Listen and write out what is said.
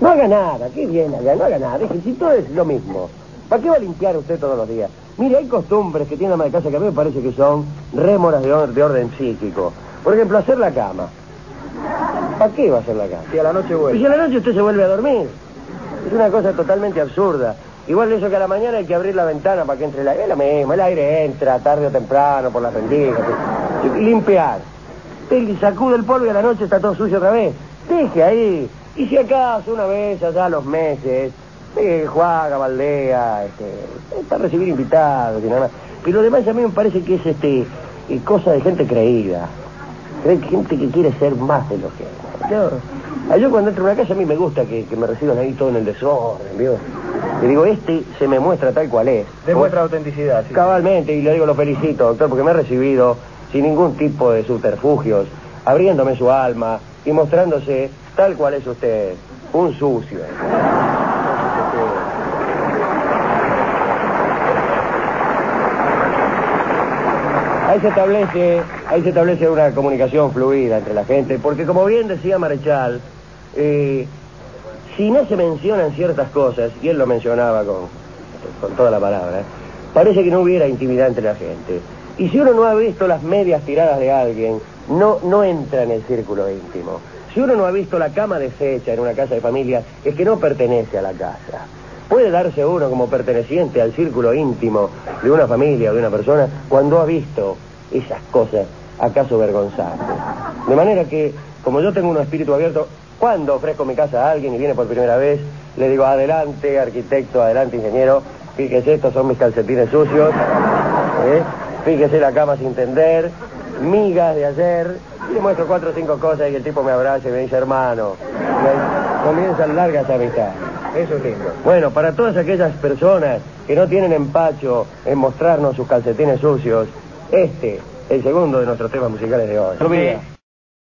No haga nada, qué bien allá, no haga nada. Deje, si todo es lo mismo. ¿Para qué va a limpiar usted todos los días? Mire, hay costumbres que tiene ama de casa que a mí me parece que son rémoras de orden psíquico. Por ejemplo, hacer la cama. ¿Para qué va a hacer la cama? Si a la noche vuelve. Y si a la noche usted se vuelve a dormir. Es una cosa totalmente absurda. Igual de eso que a la mañana hay que abrir la ventana para que entre el aire. Es lo mismo, el aire entra tarde o temprano por las rendijas. Limpiar. Él sacude el polvo y a la noche está todo sucio otra vez. Deje ahí. Y si acaso una vez allá a los meses, juega, baldea, para recibir invitados y nada más. Pero además a mí me parece que es cosa de gente creída. Gente que quiere ser más de lo que es. Yo cuando entro a una casa a mí me gusta que me reciban ahí todo en el desorden, ¿vio? Le digo, se me muestra tal cual es. Demuestra autenticidad, sí. Cabalmente, y le digo, lo felicito, doctor, porque me ha recibido sin ningún tipo de subterfugios, abriéndome su alma y mostrándose tal cual es usted, un sucio. Ahí se establece una comunicación fluida entre la gente, porque como bien decía Marechal, si no se mencionan ciertas cosas, y él lo mencionaba con toda la palabra, parece que no hubiera intimidad entre la gente. Y si uno no ha visto las medias tiradas de alguien, no entra en el círculo íntimo. Si uno no ha visto la cama deshecha en una casa de familia, es que no pertenece a la casa. Puede darse uno como perteneciente al círculo íntimo de una familia o de una persona cuando ha visto esas cosas acaso vergonzantes. De manera que, como yo tengo un espíritu abierto, cuando ofrezco mi casa a alguien y viene por primera vez, le digo, adelante arquitecto, adelante ingeniero, fíjese, estos son mis calcetines sucios, fíjese la cama sin tender, migas de ayer, y le muestro 4 o 5 cosas y el tipo me abraza y me dice, hermano, y ahí comienzan largas amistades. Eso es lindo. Bueno, para todas aquellas personas que no tienen empacho en mostrarnos sus calcetines sucios, el segundo de nuestros temas musicales de hoy.